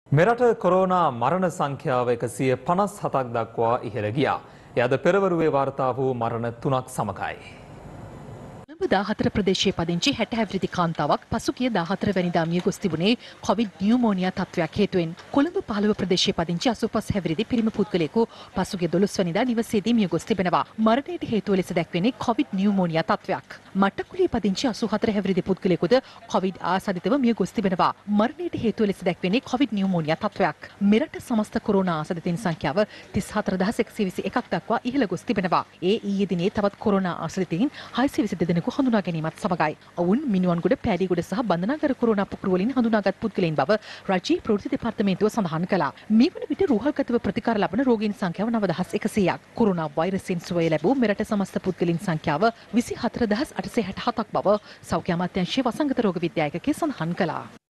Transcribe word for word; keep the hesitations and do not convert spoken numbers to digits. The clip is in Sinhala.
මෙරට කොරෝනා මරණ සංඛ්‍යාව එකසිය පනස් හතක් දක්වා ඉහළ ගියා. එය අද පෙරවරුවේ වාර්තා වූ මරණ තුනක් සමගයි. දාහතර ප්‍රදේශයේ පදිංචි හැට හැවිරිදි කාන්තාවක් පසුගිය දාහතර වැනිදා මිය ගොස් තිබුණේ කොවිඩ් නියුමෝනියා තත්ත්වයක් හේතුවෙන්. කොළඹ පහළොව ප්‍රදේශයේ පදිංචි අසූපස් හැවිරිදි පිරිමි පුද්ගලයෙකු පසුගිය දොළොස් වැනිදා නිවසේදී මිය ගොස් තිබෙනවා. මරණයට හේතුව ලෙස දැක්වෙන්නේ කොවිඩ් නියුමෝනියා තත්ත්වයක්. මට්ටකුලියේ පදිංචි අසූ හතර හැවිරිදි පුද්ගලයෙකුද කොවිඩ් ආසාදිතව මිය ගොස් තිබෙනවා. මරණයට හේතුව ලෙස දැක්වෙන්නේ කොවිඩ් නියුමෝනියා තත්ත්වයක්. මෙරට සමස්ත කොරෝනා ආසාදිතයින් සංඛ්‍යාව තිස් හතර දහස් එකසිය විසි එකක් දක්වා ඉහළ ගොස් තිබෙනවා. ඒ ඊයේ දිනේ තවත් කොරෝනා ආසාදිතයින් හයසිය විසි දෙදෙනෙකු හඳුනා ගැනීමත් සමගයි. ඔවුන් මිනුවන්ගොඩ පෑඩිගොඩ සහ බන්ධනාගාර කොරෝනා පුක්රු වලින් හඳුනාගත් පුද්ගලයන් බව රජයේ ප්‍රවෘත්ති දෙපාර්තමේන්තුව සඳහන් කළා. මේ වන විට රෝහල්ගතව ප්‍රතිකාර ලබන රෝගීන් සංඛ්‍යාව නව දහස් එකසීයක්. කොරෝනා වෛරසයෙන් සුවය ලැබූ මෙරට සමස්ත පුද්ගලයන් සංඛ්‍යාව විසි හතර දහස් අටසිය හැට හතක් බව සෞඛ්‍ය අමාත්‍යාංශයේ වසංගත රෝග විද්‍යායකකේ සඳහන් කළා.